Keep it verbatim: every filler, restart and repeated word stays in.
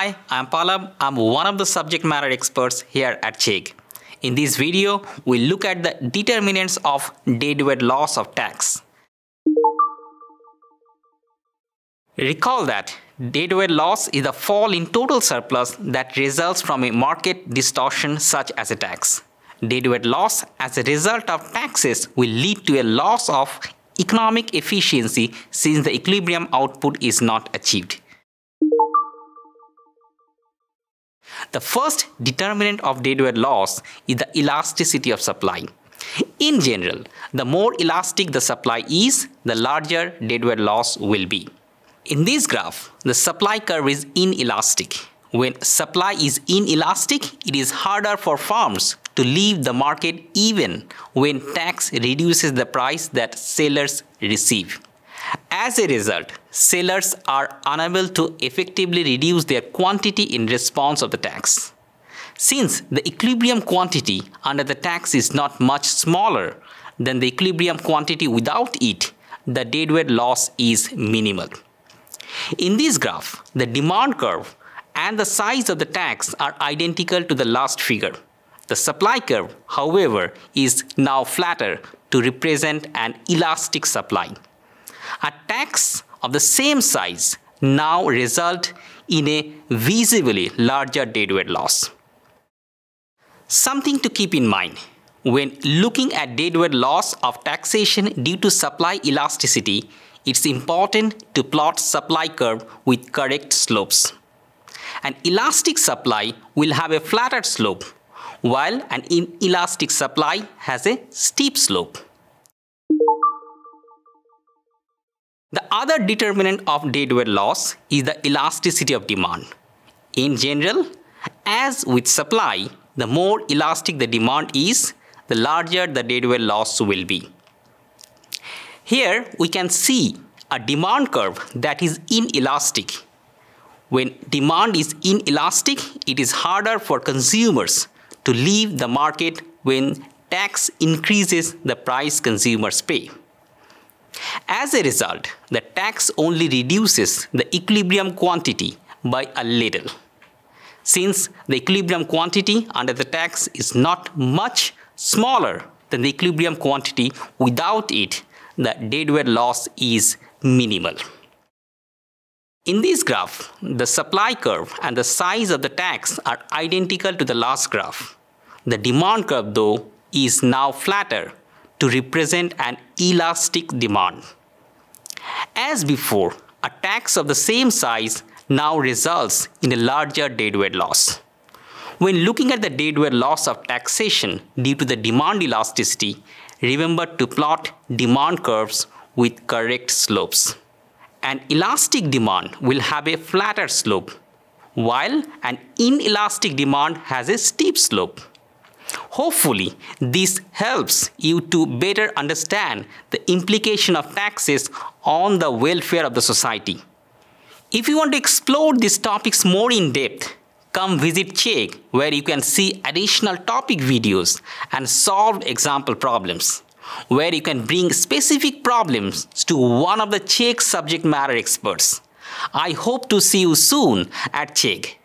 Hi, I'm Palab. I'm one of the subject matter experts here at Chegg. In this video, we'll look at the determinants of deadweight loss of tax. Recall that deadweight loss is the fall in total surplus that results from a market distortion such as a tax. Deadweight loss as a result of taxes will lead to a loss of economic efficiency since the equilibrium output is not achieved. The first determinant of deadweight loss is the elasticity of supply. In general, the more elastic the supply is, the larger deadweight loss will be. In this graph, the supply curve is inelastic. When supply is inelastic, it is harder for firms to leave the market even when tax reduces the price that sellers receive. As a result, sellers are unable to effectively reduce their quantity in response of the tax. Since the equilibrium quantity under the tax is not much smaller than the equilibrium quantity without it, the deadweight loss is minimal. In this graph, the demand curve and the size of the tax are identical to the last figure. The supply curve, however, is now flatter to represent an elastic supply. A tax of the same size now results in a visibly larger deadweight loss. Something to keep in mind when looking at deadweight loss of taxation due to supply elasticity, it's important to plot supply curve with correct slopes. An elastic supply will have a flatter slope, while an inelastic supply has a steep slope. The other determinant of deadweight loss is the elasticity of demand. In general, as with supply, the more elastic the demand is, the larger the deadweight loss will be. Here we can see a demand curve that is inelastic. When demand is inelastic, it is harder for consumers to leave the market when tax increases the price consumers pay. As a result, the tax only reduces the equilibrium quantity by a little. Since the equilibrium quantity under the tax is not much smaller than the equilibrium quantity without it, the deadweight loss is minimal. In this graph, the supply curve and the size of the tax are identical to the last graph. The demand curve, though, is now flatter to represent an elastic demand. As before, a tax of the same size now results in a larger deadweight loss. When looking at the deadweight loss of taxation due to the demand elasticity, remember to plot demand curves with correct slopes. An elastic demand will have a flatter slope, while an inelastic demand has a steep slope. Hopefully, this helps you to better understand the implication of taxes on the welfare of the society. If you want to explore these topics more in depth, come visit Chegg, where you can see additional topic videos and solved example problems, where you can bring specific problems to one of the Chegg subject matter experts. I hope to see you soon at Chegg.